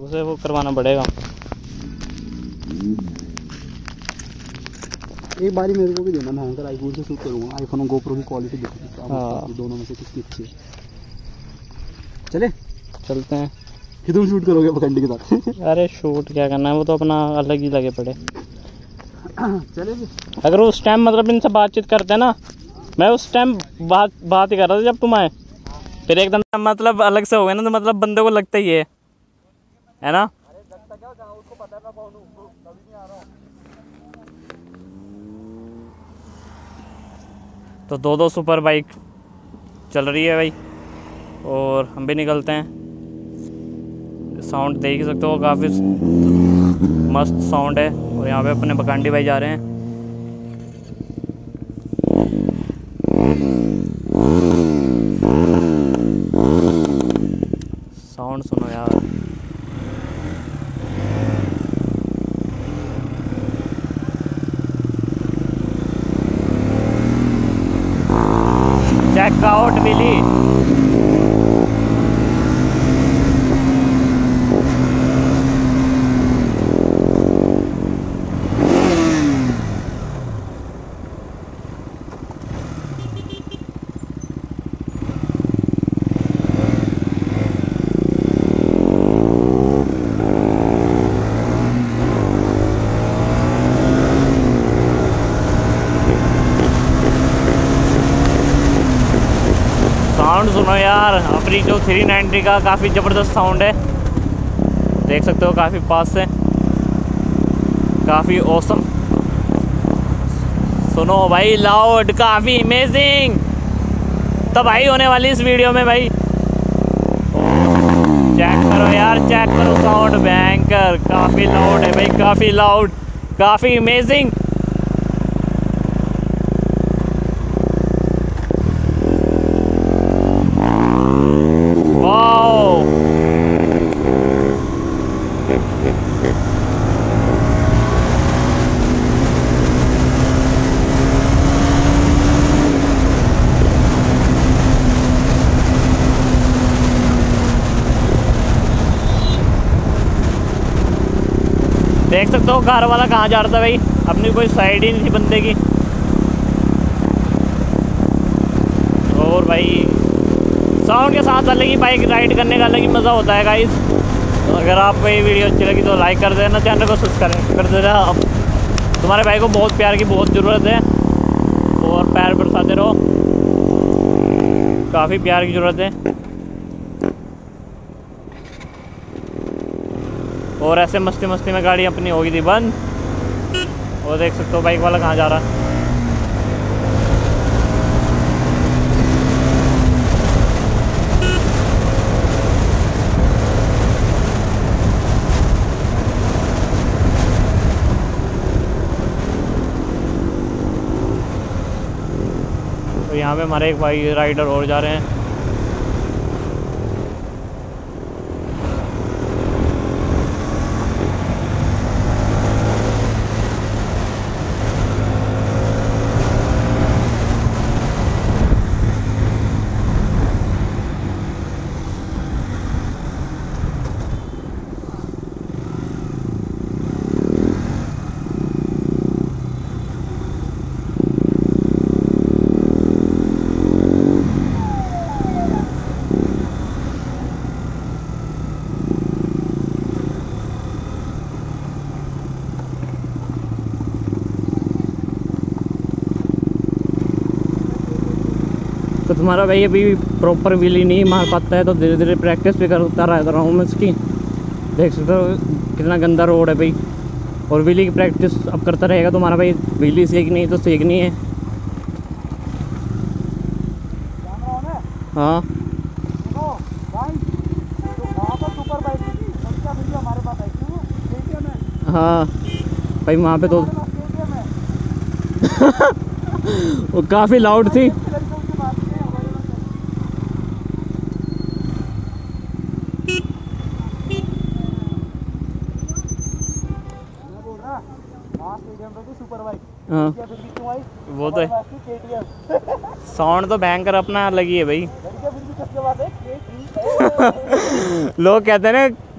उसे वो करवाना पड़ेगा। एक बारी मेरे को भी देना, मैं अंकर आईफोन से शूट करूँगा। आईफोन और गोप्रो की क्वालिटी देखो। हाँ। दोनों में से किसकी अच्छी है? चले चलते हैं। कि तुम शूट करोगे पखंडी के साथ? अरे शूट क्या करना है, वो तो अपना अलग ही लगे पड़े। चले भी। अगर उस टाइम मतलब इनसे बातचीत करते ना, मैं उस टाइम बात ही कर रहा था जब तुम आए, फिर एकदम मतलब अलग से हो गया ना, तो मतलब बंदे को लगता ही है ना। तो दो सुपर बाइक चल रही है भाई, और हम भी निकलते हैं। साउंड देख ही सकते हो, काफ़ी मस्त साउंड है। और यहाँ पे अपने बकांडी भाई जा रहे हैं। साउंड सुनो यार। Check out Willie. साउंड सुनो यार, अपनी जो 390 का काफ़ी ज़बरदस्त साउंड है, देख सकते हो काफ़ी पास से, काफ़ी ऑसम। सुनो भाई लाउड, काफ़ी अमेजिंग तबाही होने वाली इस वीडियो में भाई। चेक करो यार, चेक करो साउंड, भयंकर काफ़ी लाउड है भाई, काफ़ी लाउड, काफ़ी अमेजिंग। देख सकते हो कार वाला कहाँ जा रहा था भाई, अपनी कोई साइड ही नहीं थी बंदे की। और भाई साउंड के साथ अलग ही बाइक राइड करने का अलग ही मज़ा होता है गाइस। तो अगर आपको ये वीडियो अच्छी लगी तो लाइक कर देना, चैनल को सब्सक्राइब कर देना। अब तुम्हारे भाई को बहुत प्यार की बहुत ज़रूरत है, और प्यार बरसाते रहो, काफ़ी प्यार की ज़रूरत है। और ऐसे मस्ती मस्ती में गाड़ी अपनी हो गई थी बंद। और देख सकते हो बाइक वाला कहाँ जा रहा है। तो यहाँ पे हमारे एक भाई राइडर और जा रहे हैं। तो तुम्हारा भाई अभी प्रॉपर व्हीली नहीं मार पाता है, तो धीरे धीरे प्रैक्टिस भी करता रहता हूँ मैं इसकी। देख सकते हो कितना गंदा रोड है भाई, और व्हीली की प्रैक्टिस अब करता रहेगा तो हमारा भाई व्हीली सीखनी है तो सीखनी है। हाँ हाँ भाई, वहाँ पे तो वो काफ़ी लाउड थी। हाँ वो तो है, साउंड तो भयंकर अपना लगी है भाई। लोग कहते हैं ना